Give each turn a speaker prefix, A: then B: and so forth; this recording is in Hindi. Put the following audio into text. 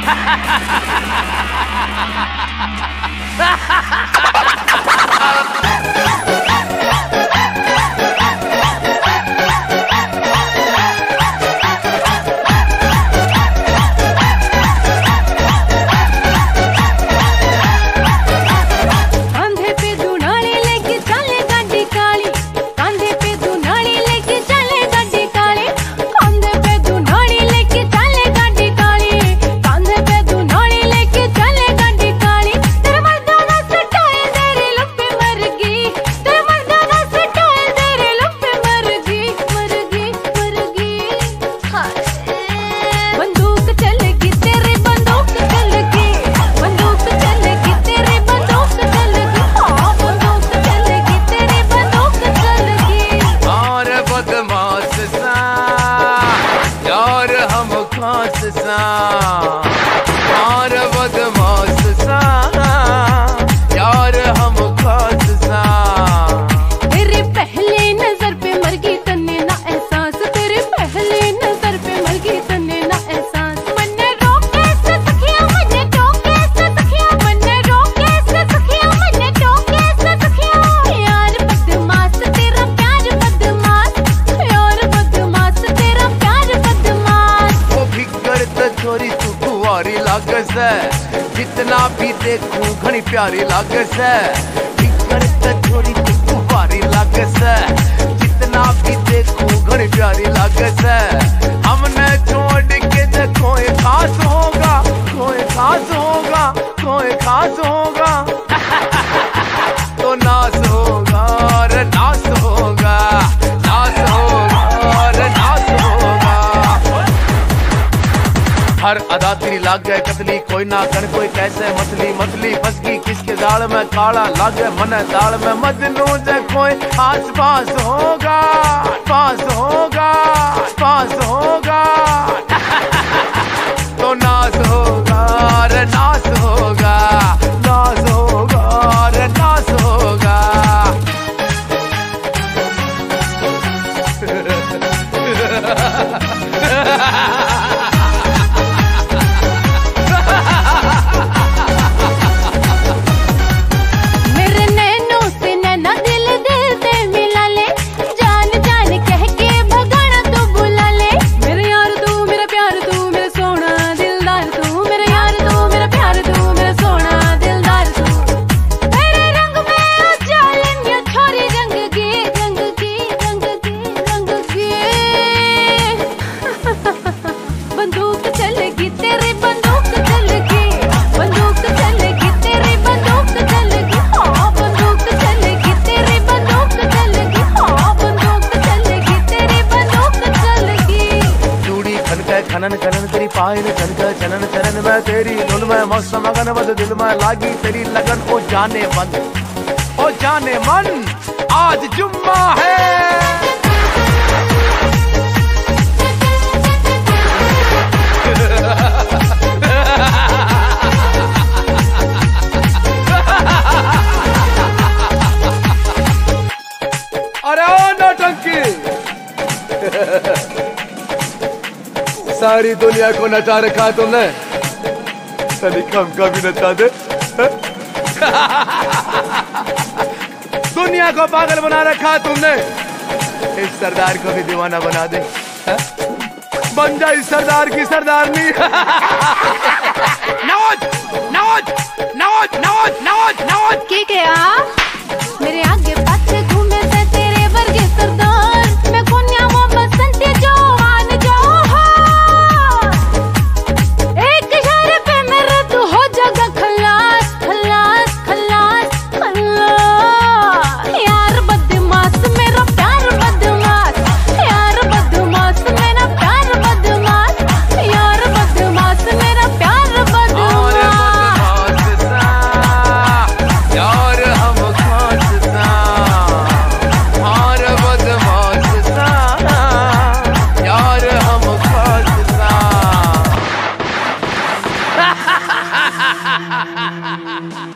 A: यार बदमाश सा यार हम खास सा।
B: तेरे पहले नजर पे मर गई तन्ने ना एहसास, तेरे पहले नजर पे मर गई तन्ने ना एहसास। मन्ने रोके से सखिया मन्ने टोके से सखिया, मन्ने रोके से सखिया मन्ने टोके से सखिया। यार बदमाश तेरा प्यार बदमाश, यार बदमाश तेरा प्यार बदमाश।
A: वो भी करत छोरी तू कुंवारी लागस है, जितना भी देखूं घनी प्यारी लागस है। भी करत छोरी तू कुंवारी लागस है, जितना भी देखूं घनी प्यारी लागस है। हमने छोड़ के देखो खास होगा, कोई खास होगा, कोई खास होगा। तो नास होगा रे नास होगा, नास होगा रे नास होगा। हर अदा तेरी लाग गए कतली, कोई ना कर कोई कैसे मतली। मतली फंस गई किसके दाल में, काला लाग मन दाल में। मजनू जे कोई आस पास होगा, पास होगा, पास होगा। तो नास होगा रे नास होगा, नास होगा रे नास होगा।
B: मेरे नैनों से नैना दिल दिल से मिला ले, जान जान कह के भगाना तू बुला ले। मेरे यार तू मेरा प्यार तू मेरा सोना दिलदार तू, मेरे यार तू मेरा प्यार तू मेरा सोना दिलदार तू। तेरे रंग में जालिम या छोरी रंग की रंग की रंग की रंग की। बंदूक चलेगी तेरी बंदूक चलेगी, बंदूक चलेगी तेरी बंदूक चलेगी। हाँ बंदूक चलेगी तेरी बंदूक चलेगी, हाँ बंदूक चलेगी तेरी बंदूक चलेगी।
A: चूड़ी खनके खनन खनन तेरी पायल खनके चलन चरण में। तेरी धुन में मस्त मगन बद दिल में लागी तेरी लगन। ओ जाने मन, ओ जाने मन आज जुम्मा है। अरे ओ नौटंकी सारी दुनिया को नचा रखा तुमने, तनिक हमका भी नचा दे। दुनिया को पागल बना रखा तुमने, इस सरदार को भी दीवाना बना दे। बन जा इस सरदार की सरदारनी। नौज नौज नौज नौज नौज नौज
B: क्या